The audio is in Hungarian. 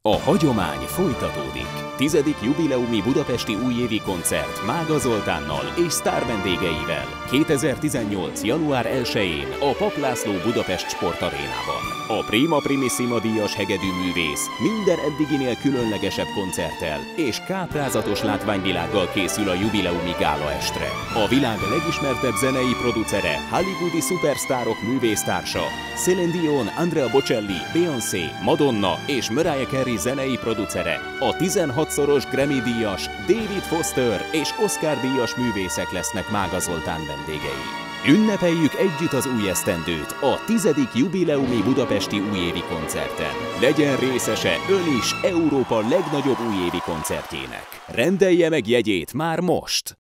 A hagyomány folytatódik. 10. jubileumi budapesti újévi koncert Mága Zoltánnal és sztár vendégeivel 2018. január 1-én a Papp László Budapest Sportarénában. A Prima Primissima díjas hegedűművész minden eddiginél különlegesebb koncerttel és káprázatos látványvilággal készül a jubileumi gálaestre. A világ legismertebb zenei producere, hollywoodi szupersztárok művésztársa, Celine Dion, Andrea Bocelli, Beyoncé, Madonna és Mariah Carey zenei producere, a 16-szoros Grammy-díjas David Foster és Oscar-díjas művészek lesznek Mága Zoltán vendégei. Ünnepeljük együtt az új esztendőt a 10. jubileumi budapesti újévi koncerten. Legyen részese ön is Európa legnagyobb újévi koncertjének. Rendelje meg jegyét már most!